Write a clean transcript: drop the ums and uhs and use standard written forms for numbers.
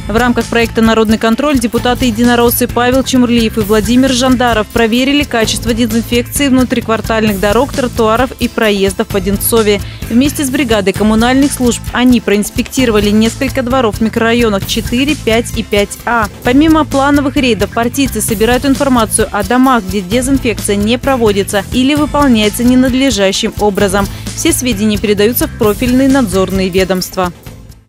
В рамках проекта «Народный контроль» депутаты-единороссы Павел Чемурлиев и Владимир Жандаров проверили качество дезинфекции внутриквартальных дорог, тротуаров и проездов в Одинцове. Вместе с бригадой коммунальных служб они проинспектировали несколько дворов в микрорайонах 4, 5 и 5А. Помимо плановых рейдов, партийцы собирают информацию о домах, где дезинфекция не проводится или выполняется ненадлежащим образом. Все сведения передаются в профильные надзорные ведомства.